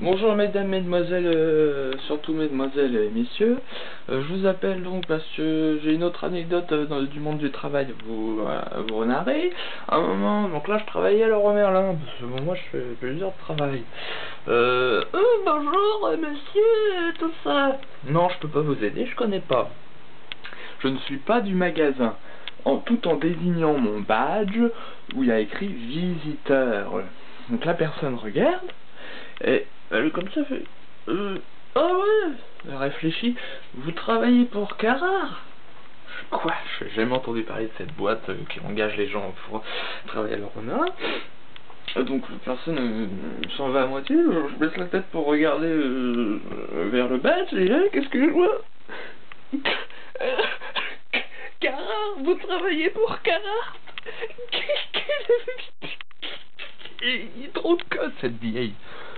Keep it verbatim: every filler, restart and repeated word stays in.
Bonjour mesdames, mesdemoiselles, euh, surtout mesdemoiselles et messieurs. Euh, je vous appelle donc parce que j'ai une autre anecdote euh, dans, du monde du travail à vous, à vous narrer. À un moment, donc là je travaillais à Leroy Merlin, parce que bon, moi je fais plusieurs travails. Euh, oh, bonjour euh, monsieur, tout ça. Non, je peux pas vous aider, je connais pas. Je ne suis pas du magasin. En, tout en désignant mon badge où il y a écrit visiteur. Donc la personne regarde et elle comme ça fait euh, ah ouais, elle réfléchit, vous travaillez pour Carrare? Quoi? Je n'ai jamais entendu parler de cette boîte euh, qui engage les gens pour travailler à leur honneur. Donc la personne euh, s'en va à moitié, je baisse la tête pour regarder euh, vers le badge et là, qu'est-ce que je vois? Carrare, vous travaillez pour Carrare? Il est trop de code cette vieille.